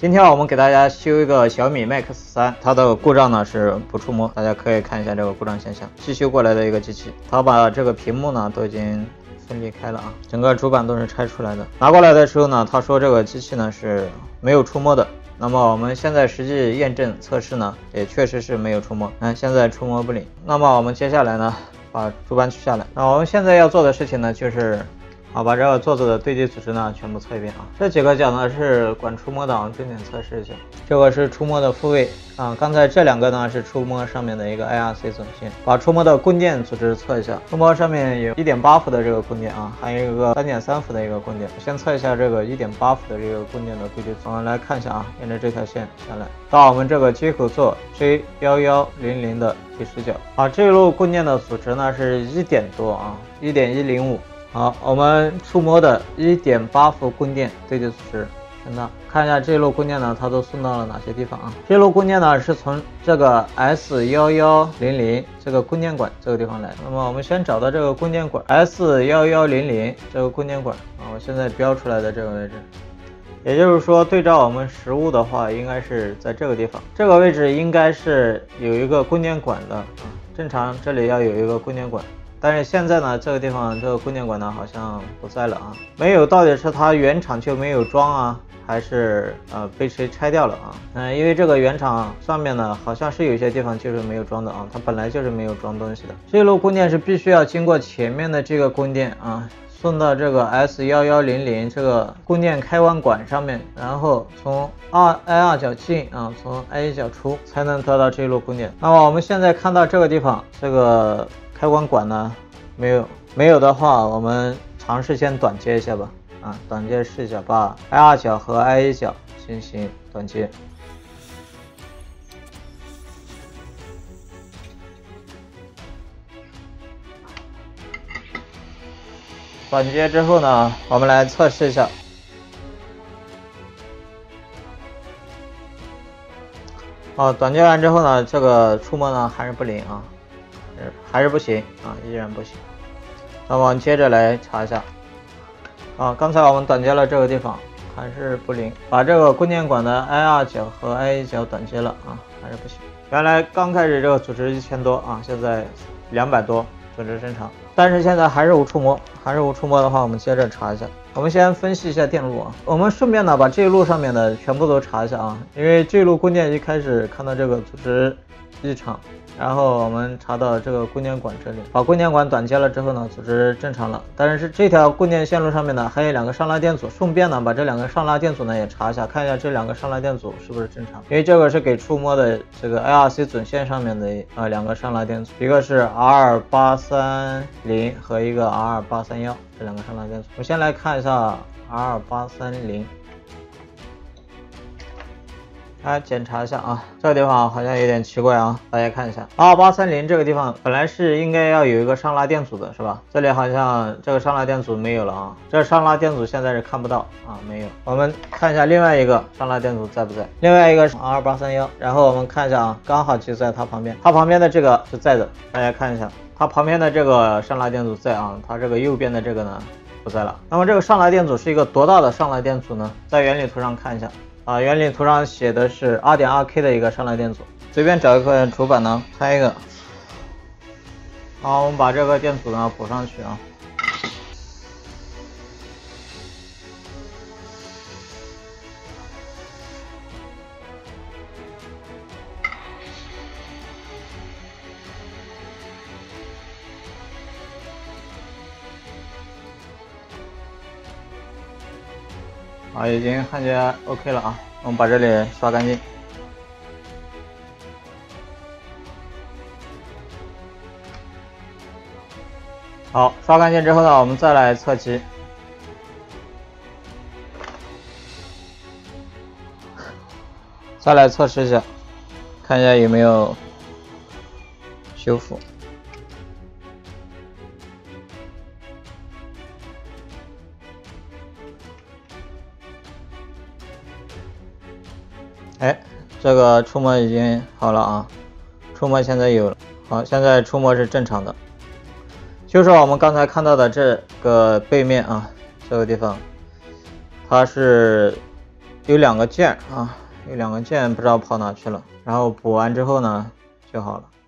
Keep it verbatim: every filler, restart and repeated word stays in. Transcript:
今天我们给大家修一个小米 Max 三，它的故障呢是不触摸，大家可以看一下这个故障现象。寄修过来的一个机器，它把这个屏幕呢都已经分离开了啊，整个主板都是拆出来的。拿过来的时候呢，他说这个机器呢是没有触摸的。那么我们现在实际验证测试呢，也确实是没有触摸，嗯，现在触摸不灵。那么我们接下来呢，把主板取下来。那我们现在要做的事情呢，就是。 好，把这个座子的对接组织呢全部测一遍啊。这几个角呢是管触摸的，我们重点测试一下。这个是触摸的复位啊，刚才这两个呢是触摸上面的一个 I R C 总线。把触摸的供电组织测一下，触摸上面有 一点八伏的这个供电啊，还有一个 三点三伏的一个供电。先测一下这个 一点八伏的这个供电的对接组，我们来看一下啊，沿着这条线下来，到我们这个接口座 J 一一零零的第十角啊，这一路供电的组织呢是一点多啊， 一点一零五。 好，我们触摸的 一点八伏供电对接组织全到，看一下这一路供电呢，它都送到了哪些地方啊？这一路供电呢是从这个 S 一一零零这个供电管这个地方来。那么我们先找到这个供电管 S 一一零零这个供电管啊，我现在标出来的这个位置。 也就是说，对照我们实物的话，应该是在这个地方，这个位置应该是有一个供电管的啊。正常这里要有一个供电管，但是现在呢，这个地方这个供电管呢好像不在了啊，没有，到底是它原厂就没有装啊，还是呃被谁拆掉了啊？嗯，因为这个原厂上面呢好像是有些地方就是没有装的啊，它本来就是没有装东西的。这一路供电是必须要经过前面的这个供电啊。 送到这个 S 一一零零这个供电开关管上面，然后从 I R 角进啊，从 I 一角出，才能得到这一路供电。那么我们现在看到这个地方，这个开关管呢没有，没有的话，我们尝试先短接一下吧。啊，短接试一下，把 I R 角和 I 一角进行短接。 短接之后呢，我们来测试一下。哦，短接完之后呢，这个触摸呢还是不灵啊，还是不行啊，依然不行。那么接着来查一下。啊，刚才我们短接了这个地方，还是不灵。把这个供电管的 I R 角和 I 一角短接了啊，还是不行。原来刚开始这个组织一千多啊，现在两百多，组织正常。 但是现在还是无触摸，还是无触摸的话，我们接着查一下。我们先分析一下电路啊，我们顺便呢把这一路上面的全部都查一下啊，因为这一路供电一开始看到这个组织异常，然后我们查到这个供电管这里，把供电管短接了之后呢，组织正常了。但是这条供电线路上面呢还有两个上拉电阻，顺便呢把这两个上拉电阻呢也查一下，看一下这两个上拉电阻是不是正常，因为这个是给触摸的这个 I R C 总线上面的啊、呃、两个上拉电阻，一个是 R 八三零和一个 R 八三一，这两个上拉电阻。我先来看一下 R 八三零。 来检查一下啊，这个地方好像有点奇怪啊，大家看一下 ，R 八三零这个地方本来是应该要有一个上拉电阻的是吧？这里好像这个上拉电阻没有了啊，这上拉电阻现在是看不到啊，没有。我们看一下另外一个上拉电阻在不在？另外一个是 R 八三一，然后我们看一下啊，刚好就在它旁边，它旁边的这个是在的，大家看一下，它旁边的这个上拉电阻在啊，它这个右边的这个呢不在了。那么这个上拉电阻是一个多大的上拉电阻呢？在原理图上看一下。 啊，原理图上写的是 二点二 K 的一个上拉电阻，随便找一块主板呢拆一个，好，我们把这个电阻呢补上去啊。啊，已经焊接 OK 了啊，我们把这里刷干净。好，刷干净之后呢，我们再来测机。再来测试一下，看一下有没有修复。 哎，这个触摸已经好了啊，触摸现在有了，好，现在触摸是正常的，就是我们刚才看到的这个背面啊，这个地方，它是有两个键啊，有两个键不知道跑哪去了，然后补完之后呢就好了。